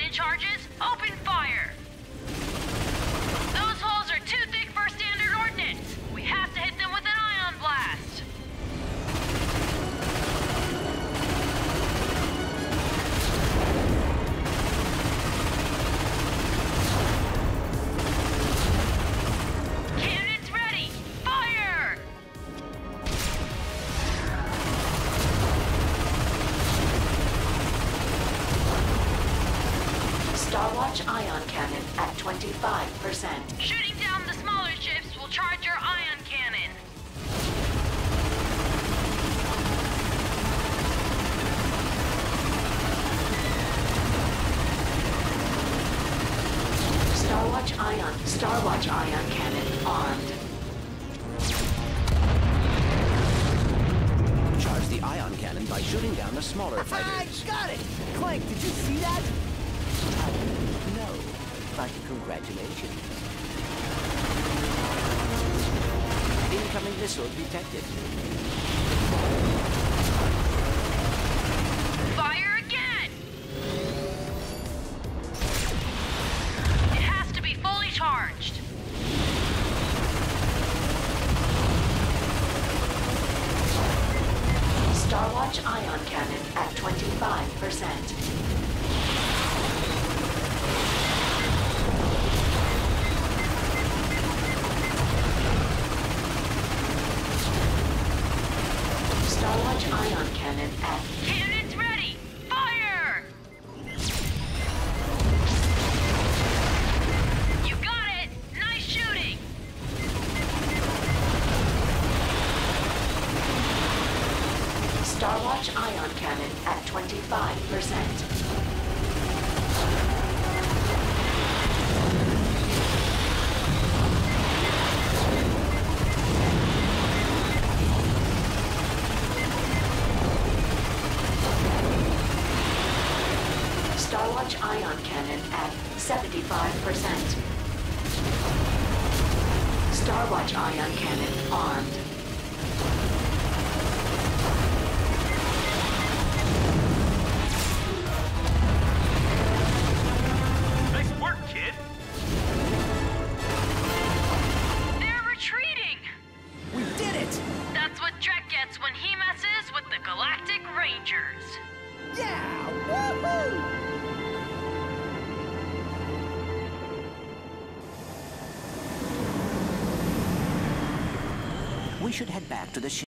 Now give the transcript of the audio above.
rocket charges, open fire! Those holes are too thick for standard ordnance. We have to hit them with an ion blast. Cannons ready! Fire! Starwatch ion cannon at 25%. Shooting down the smaller ships will charge your ion cannon. Starwatch ion cannon armed. Charge the ion cannon by shooting down the smaller fighters. Got it! Clank, did you see that? No, but congratulations. Incoming missile detected. Fire again! It has to be fully charged. Starwatch ion cannon at 25%. Starwatch ion cannon at... Cannons ready! Fire! You got it! Nice shooting! Starwatch ion cannon at 25%. Starwatch ion cannon at 75%. Starwatch ion cannon armed. Nice work, kid! They're retreating! We did it! That's what Drek gets when he messes with the Galactic Rangers. Yeah! Woohoo! We should head back to the ship.